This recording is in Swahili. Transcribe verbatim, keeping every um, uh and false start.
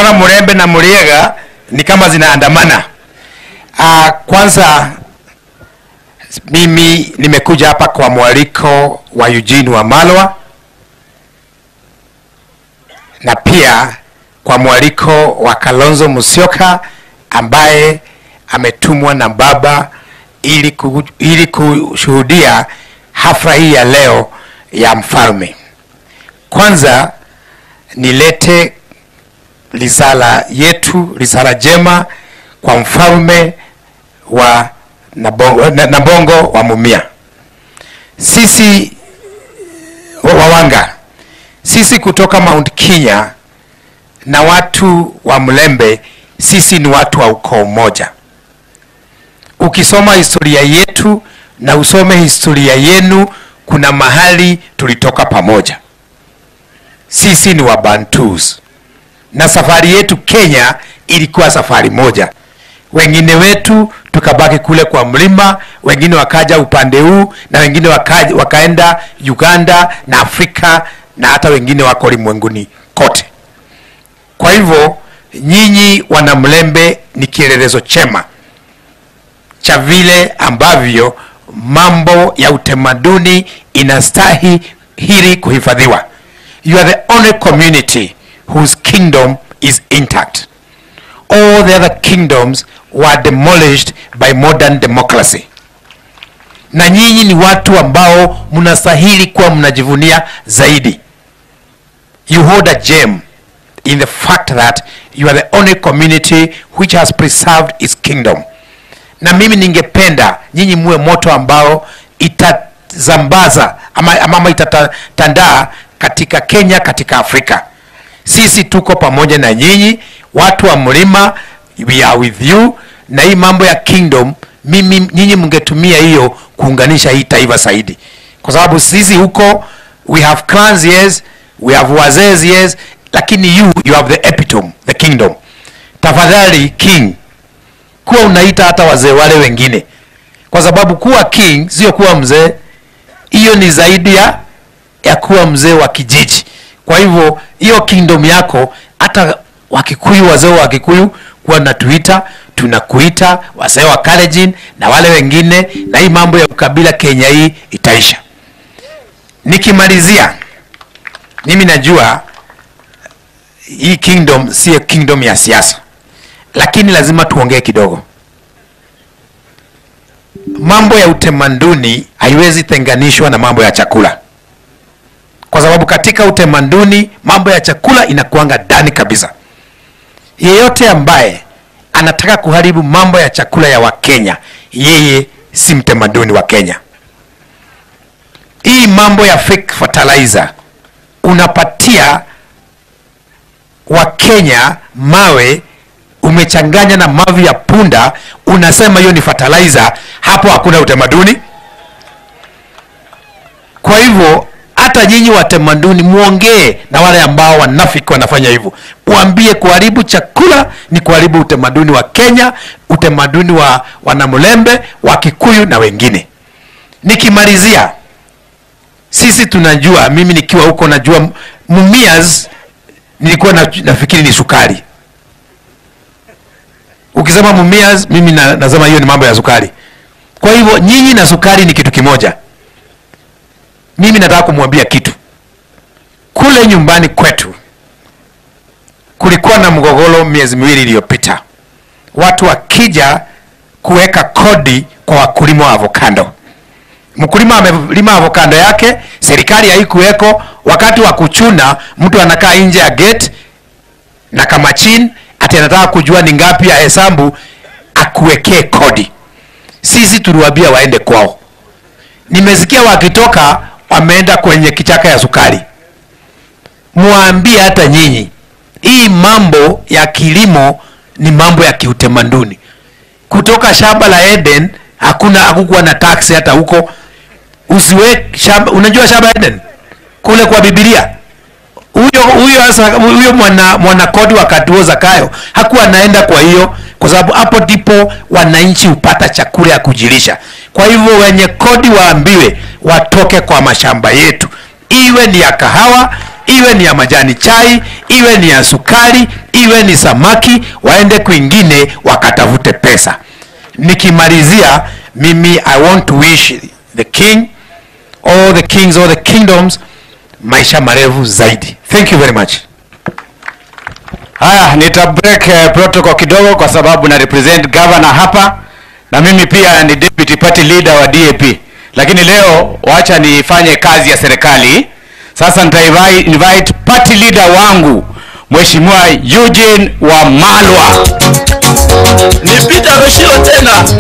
naona Murembe na Muriega ni kama zinaandamana. Uh, kwanza mimi nimekuja hapa kwa mwaliko wa Eugene Wamalwa na pia kwa mwaliko wa Kalonzo Musyoka ambaye ametumwa na baba ili ku, ili kushuhudia hafla hii ya leo ya mfalme. Kwanza nilete risala yetu, risala jema kwa mfalme wa Nabongo, Nabongo wa Mumia. Sisi Wawanga, sisi kutoka Mount Kenya na watu wa Mlembe, sisi ni watu wa ukoo mmoja. Ukisoma historia yetu na usome historia yenu, kuna mahali tulitoka pamoja. Sisi ni Wabantus. Na safari yetu Kenya ilikuwa safari moja. Wengine wetu tukabaki kule kwa mlima, wengine wakaja upande huu, na wengine wakaja, wakaenda Uganda na Afrika, na hata wengine wako ulimwenguni kote. Kwa hivyo nyinyi wana Mlembe ni kielelezo chema cha vile ambavyo mambo ya utamaduni inastahili kuhifadhiwa. You are the only community whose kingdom is intact. All the other kingdoms were demolished by modern democracy. Na nyinyi ni watu ambao mnastahili kuwa mnajivunia zaidi. You hold a gem in the fact that you are the only community which has preserved its kingdom. Na mimi ningependa nyinyi muwe moto ambao itazambaza ama, ama itatandaa katika Kenya, katika Afrika. Sisi tuko pamoja na nyinyi, watu wa mlima, we are with you. Na hii mambo ya kingdom, mimi nyinyi mngetumia hiyo kuunganisha hii taifa zaidi. Kwa sababu sisi huko, we have clans yes, we have wazee yes, lakini you, you have the epitome, the kingdom. Tafadhali king, kuwa unaita hata wazee wale wengine. Kwa sababu kuwa king, sio kuwa mzee, hiyo ni zaidi ya, ya kuwa mzee wa kijiji. Kwa hivyo, hiyo kingdom yako, hata Wakikuyu, wazee wa Wakikuyu, kuwa na tuita, tunakuita, wazee wa Kalenjin, na wale wengine, na hii mambo ya ukabila Kenya hii itaisha. Nikimalizia, mimi najua, hii kingdom, siyo kingdom ya siasa. Lakini lazima tuongee kidogo. Mambo ya utamaduni haiwezi tenganishwa na mambo ya chakula. Kwa sababu katika utamaduni mambo ya chakula inakuanga ndani kabisa. Yeyote ambaye anataka kuharibu mambo ya chakula ya Wakenya, yeye si mtamaduni wa Kenya. Hii mambo ya fake fertilizer, unapatia Wakenya mawe umechanganya na mavi ya punda, unasema hiyo ni fertilizer, hapo hakuna utamaduni. Kwa hivyo hata nyinyi wa tamaduni muongee na wale ambao wanafiki wanafanya hivyo. Uambie kuharibu chakula ni kuharibu utamaduni wa Kenya, utamaduni wa Wanamlembe, wa Kikuyu na wengine. Nikimalizia, sisi tunajua, mimi nikiwa huko najua Mumias nilikuwa na, nafikiri ni sukari. Ukisema Mumias, mimi na, nasema hiyo ni mambo ya sukari. Kwa hivyo nyinyi na sukari ni kitu kimoja. Mimi nataka kumwambia kitu. Kule nyumbani kwetu kulikuwa na mgogoro miezi miwili iliyopita. Watu wakija kuweka kodi kwa wakulima wa avocado. Mkulima amelima avocado yake, serikali haikuweko. Wakati wa kuchuna, mtu anakaa nje ya gate na kama chini, ati anataka kujua ni ngapi ya hesabu akuwekee kodi. Sisi tuliwaambia waende kwao. Nimesikia wakitoka wameenda kwenye kichaka ya sukari. Muambie hata nyinyi, hii mambo ya kilimo ni mambo ya kiutamaduni. Kutoka shamba la Eden hakuna hakukuwa na tax hata huko. Usiwe shamba, unajua shamba Eden kule kwa Biblia. Huyo huyo hasa huyo mwana mwana kodi wakati wa Zakayo hakuwa anaenda kwa hiyo, kwa sababu hapo ndipo wananchi upata chakula ya kujilisha. Kwa hivyo wenye kodi waambiwe watoke kwa mashamba yetu. Iwe ni ya kahawa, iwe ni ya majani chai, iwe ni ya sukari, iwe ni samaki, waende kwingine wakatafute pesa. Nikimalizia, mimi I want to wish the king, all the kings, all the kingdoms, maisha marefu zaidi. Thank you very much. Haya, nita break uh, protocol kidogo kwa sababu na represent governor hapa, na mimi pia ni deputy party leader wa D A P. Lakini leo wacha nifanye kazi ya serikali. Sasa nita invite party leader wangu Mheshimiwa Eugene Wamalwa. Nipita Roshio tena.